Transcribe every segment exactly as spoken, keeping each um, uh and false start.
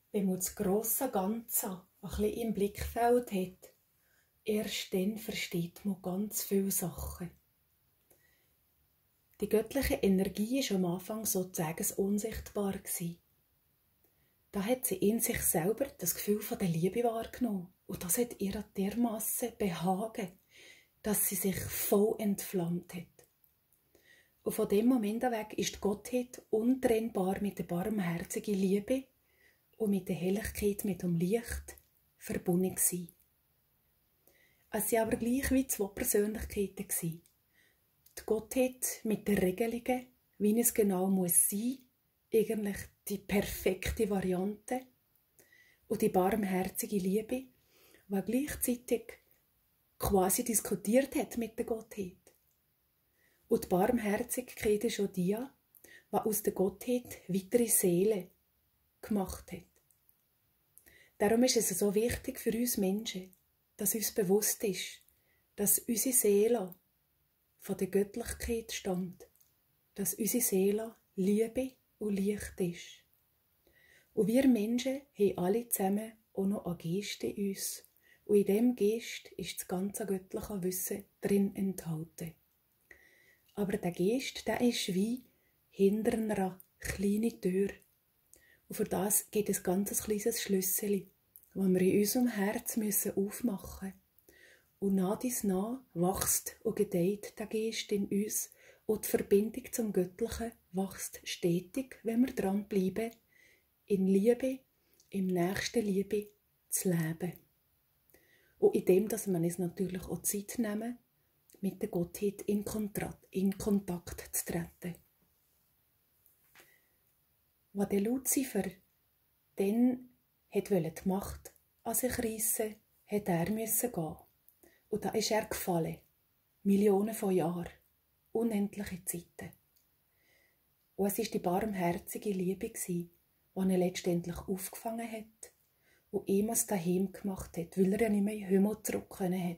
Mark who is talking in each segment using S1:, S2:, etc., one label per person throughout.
S1: Wenn man das grosse Ganze ein bisschen im Blickfeld hat, erst dann versteht man ganz viele Sachen. Die göttliche Energie war am Anfang sozusagen unsichtbar. Da hat sie in sich selber das Gefühl von der Liebe wahrgenommen. Und das hat ihr dermassen behagen, dass sie sich voll entflammt hat. Und von dem Moment weg ist die Gottheit untrennbar mit der barmherzigen Liebe und mit der Helligkeit, mit dem Licht verbunden gewesen. Es waren aber gleich wie zwei Persönlichkeiten gewesen. Die Gottheit mit den Regelungen, wie es genau muss sein, eigentlich die perfekte Variante, und die barmherzige Liebe, die gleichzeitig quasi diskutiert hat mit der Gottheit. Und die Barmherzigkeit ist auch die, die aus der Gottheit weitere Seelen gemacht hat. Darum ist es so wichtig für uns Menschen, dass uns bewusst ist, dass unsere Seele von der Göttlichkeit stammt, dass unsere Seele Liebe und Licht ist. Und wir Menschen haben alle zusammen auch noch einen Geist in uns. Und in diesem Geist ist das ganze göttliche Wissen drin enthalten. Aber der Geist, der ist wie hinter einer kleinen Tür. Und für das geht ein ganz kleines Schlüssel, das wir in unserem Herz aufmachen müssen. Und nach dies nach wächst und gedeiht der Geist in uns, und die Verbindung zum Göttlichen wächst stetig, wenn wir dranbleiben, in Liebe, im nächsten Liebe zu leben. Und in dem, dass wir uns natürlich auch Zeit nehmen, mit der Gottheit in Kontakt, in Kontakt zu treten. Als der Luzifer dann die Macht an sich reissen, musste er gehen. Und da ist er gefallen. Millionen von Jahren. Unendliche Zeiten. Und es war die barmherzige Liebe, die ihn letztendlich aufgefangen hat und ihm es daheim gemacht hat, weil er ja nicht mehr in den Himmel zurück konnte.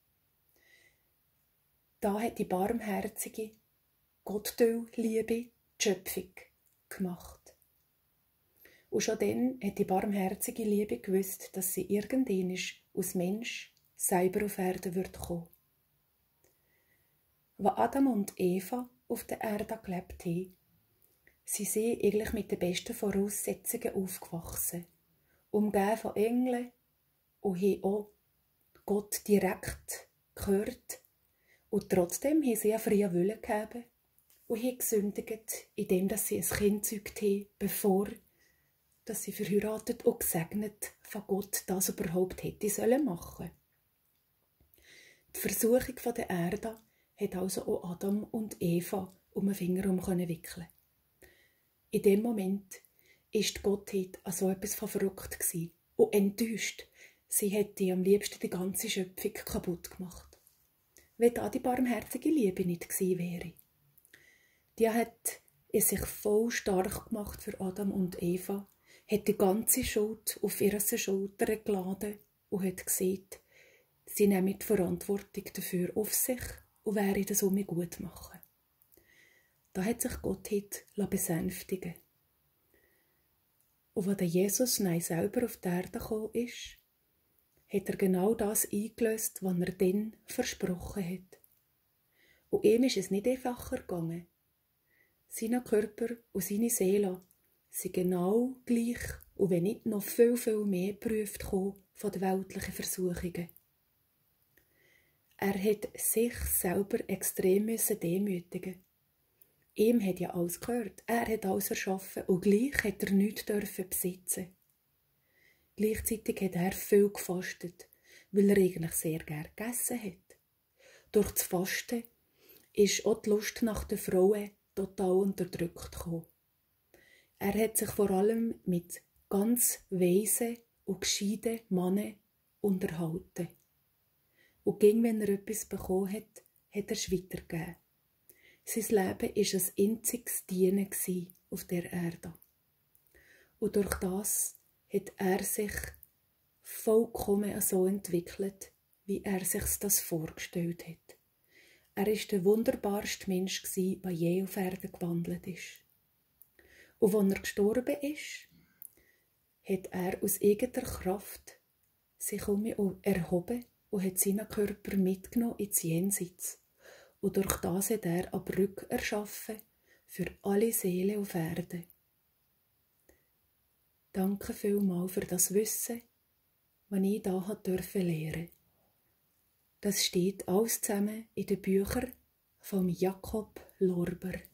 S1: Da hat die barmherzige Gottliebe die Schöpfung gemacht. Und schon dann hat die barmherzige Liebe gewusst, dass sie irgendwann aus Mensch selber auf Erde wird kommen. Als Adam und Eva auf der Erde gelebt haben, sind sie eigentlich mit den besten Voraussetzungen aufgewachsen, umgeben von Engeln, und haben auch Gott direkt gehört. Und trotzdem haben sie einen freien Willen gegeben und haben gesündigt, indem sie ein Kind gezeugt haben, bevor dass sie verheiratet und gesegnet von Gott das überhaupt hätte sollen machen. Die Versuchung der Erde hat also auch Adam und Eva um den Finger herum wickeln. In dem Moment war die Gottheit an so etwas von verrückt und enttäuscht. Sie hätte am liebsten die ganze Schöpfung kaputt gemacht. Wenn da die barmherzige Liebe nicht gewesen wäre. Die hat es sich voll stark gemacht für Adam und Eva, hat die ganze Schuld auf ihre Schultern geladen und hat gesagt, sie nehmen die Verantwortung dafür auf sich und werden das um mich gut machen. Da hat sich Gottheit besänftigen lassen. Und als Jesus nein selber auf die Erde gekommen ist, hat er genau das eingelöst, was er dann versprochen hat. Und ihm ist es nicht einfacher gegangen. Sein Körper und seine Seele sind genau gleich und wenn nicht noch viel, viel mehr geprüft kommen von den weltlichen Versuchungen. Er hat sich selber extrem demütigen. Ihm hat ja alles gehört, er hat alles erschaffen und gleich hat er nichts dürfen besitzen. Gleichzeitig hat er viel gefastet, weil er eigentlich sehr gern gegessen hat. Durch das Fasten ist auch die Lust nach den Frauen total unterdrückt gekommen. Er hat sich vor allem mit ganz weisen und gescheiten Männern unterhalten. Und ging, wenn er etwas bekommen hat, hat er es weitergegeben. Sein Leben war ein einziges Dienen auf der Erde. Und durch das hat er sich vollkommen so entwickelt, wie er sich das vorgestellt hat. Er war der wunderbarste Mensch, der je auf Erden gewandelt ist. Und als er gestorben ist, hat er seine Seele, die er in ihm getragen hat, hat er aus eigener Kraft sich um mich erhoben und hat seinen Körper mitgenommen ins Jenseits. Und durch das hat er eine Brücke erschaffen für alle Seelen auf Erden. Danke vielmals für das Wissen, was ich hier lernen durfte. Das steht alles zusammen in den Büchern von Jakob Lorber.